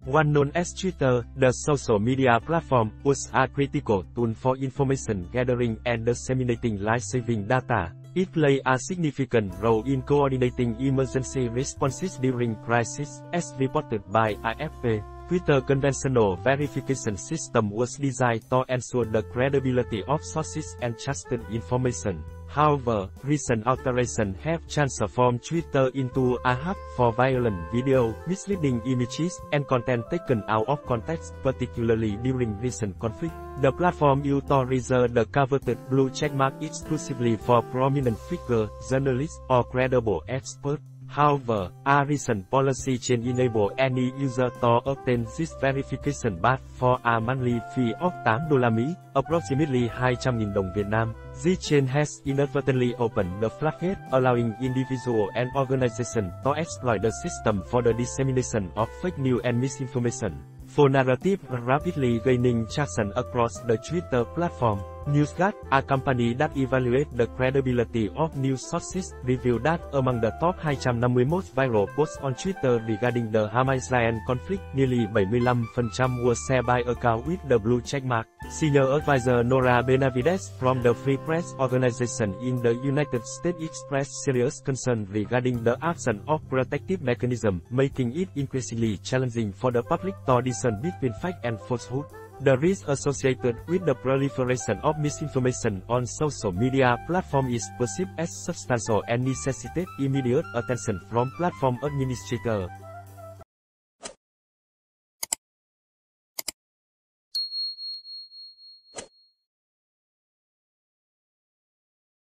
One known as Twitter, the social media platform, was a critical tool for information gathering and disseminating life-saving data. It plays a significant role in coordinating emergency responses during crisis, as reported by AFP. Twitter conventional verification system was designed to ensure the credibility of sources and trusted information. However, recent alterations have transformed Twitter into a hub for violent video, misleading images, and content taken out of context, particularly during recent conflict. The platform used to reserve the coveted blue checkmark exclusively for prominent figures, journalists, or credible experts. However, a recent policy change enables any user to obtain this verification badge for a monthly fee of $8, approximately 200.000 đồng Việt Nam. This change has inadvertently opened the floodgate, allowing individuals and organizations to exploit the system for the dissemination of fake news and misinformation. For narrative rapidly gaining traction across the Twitter platform. NewsGuard, a company that evaluates the credibility of news sources, revealed that among the top 250 most viral posts on Twitter regarding the Hamas-Israel conflict, nearly 75% were shared by accounts with the blue checkmark. Senior advisor Nora Benavides from the Free Press Organization in the United States expressed serious concern regarding the absence of protective mechanisms, making it increasingly challenging for the public to discern between fact and falsehood. The risk associated with the proliferation of misinformation on social media platforms is perceived as substantial and necessitates immediate attention from platform administrators.